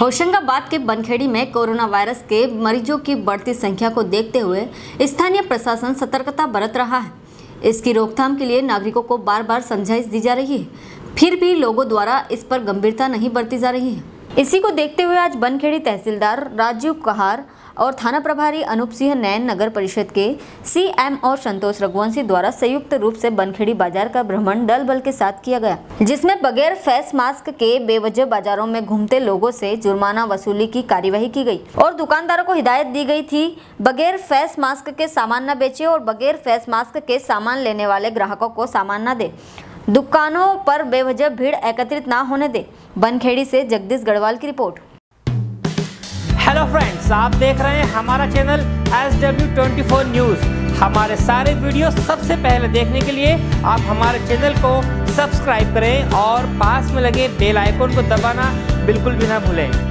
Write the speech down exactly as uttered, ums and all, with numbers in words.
होशंगाबाद के बनखेड़ी में corona virus के मरीजों की बढ़ती संख्या को देखते हुए स्थानीय प्रशासन सतर्कता बरत रहा है। इसकी रोकथाम के लिए नागरिकों को बार बार समझाइश दी जा रही है, फिर भी लोगों द्वारा इस पर गंभीरता नहीं बरती जा रही है। इसी को देखते हुए आज बनखेड़ी तहसीलदार राजीव कहार और थाना प्रभारी अनूप सिंह नैन नगर परिषद के सीएम और संतोष रघुवंशी द्वारा संयुक्त रूप से बनखेड़ी बाजार का भ्रमण दल बल के साथ किया गया, जिसमें बगैर फेस मास्क के बेवजह बाजारों में घूमते लोगों से जुर्माना वसूली की कार्यवाही की गई और दुकानदारों को हिदायत दी गई थी बगैर फेस मास्क के सामान न बेचे और बगैर फेस मास्क के सामान लेने वाले ग्राहकों को सामान न दे, दुकानों पर बेवजह भीड़ एकत्रित न होने दे। बनखेड़ी से जगदीश गढ़वाल की रिपोर्ट। हेलो फ्रेंड्स, आप देख रहे हैं हमारा channel S W twenty four news. हमारे सारे वीडियो सबसे पहले देखने के लिए आप हमारे चैनल को सब्सक्राइब करें और पास में लगे बेल आइकन को दबाना बिल्कुल भी ना भूलें।